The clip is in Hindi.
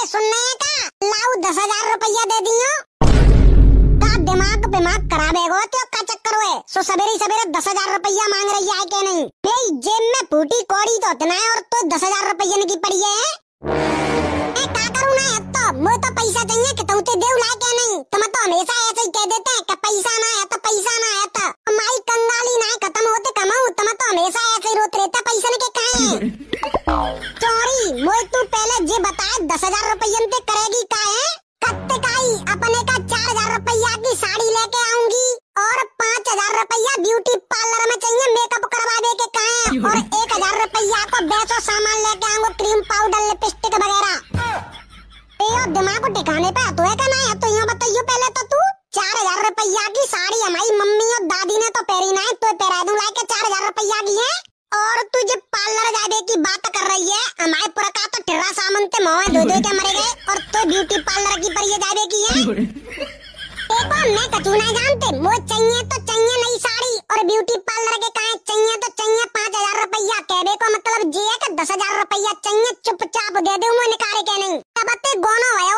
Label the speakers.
Speaker 1: सुनने का लाऊ 10,000 रुपया दे दियो का दिमाग खराब है गो तो का चक्कर है सो सवेरे 10,000 रुपया मांग रही है के नहीं भाई जेब में फूटी कौड़ी तो इतना है और तो 10,000 रुपया की पड़ी है का करूँ ना तो मुझे तो पैसा चाहिए कि तुम देव ला के नहीं तुम तो हमेशा ऐसे ही कह देते हैं कि पैसा ना है तो माई कंगाली ना खत्म होते कमाऊं तुम तो हमेशा ऐसे ही रोते रहते पैसा ने के कहे चोरी मोई तू पहले जे बता 10,000 रुपया ते करेगी का है कत्ते काई अपने का 4,000 रुपया की साड़ी लेके आऊंगी और 5,000 रुपया ब्यूटी पार्लर में चाहिए मेकअप करवाने के कहे और 1,000 रुपया को बेचो सामान लेके आऊंगा क्रीम पाउडर लिपस्टिक वगैरह दिमाग को ठिकाने पे तो है का ना है तो यहाँ बताइयो पहले तो तू 4,000 रुपया की साड़ी हमारी मम्मी और दादी ने तो पहरी ना है तो पहरा दूं लाके 4,000 रुपया की है और तुझे पार्लर जाने की बात कर रही है हमारे पूरा का तो टिर्रा सामान ते मोह दो के मरे गए और तो ब्यूटी पार्लर की पर ये जाने की है एक बार मैं कचू नहीं जानते मुझे चाहिए तो चाहिए नई साड़ी और ब्यूटी पार्लर के कहे चाहिए तो चाहिए 5,000 रुपया कहने को मतलब ये है कि 10,000 रुपया चाहिए चुपचाप दे दूं मैं निकाले के नहीं तब ते गोनो है